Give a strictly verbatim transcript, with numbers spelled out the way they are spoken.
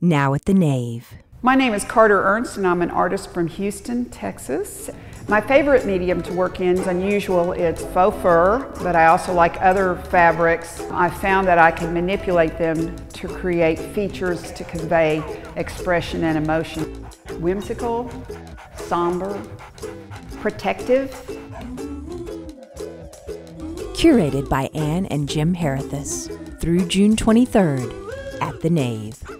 Now at the Nave. My name is Carter Ernst and I'm an artist from Houston, Texas. My favorite medium to work in is unusual. It's faux fur, but I also like other fabrics. I found that I can manipulate them to create features to convey expression and emotion. Whimsical, somber, protective. Curated by Anne and Jim Harithus through June twenty-third at the Nave.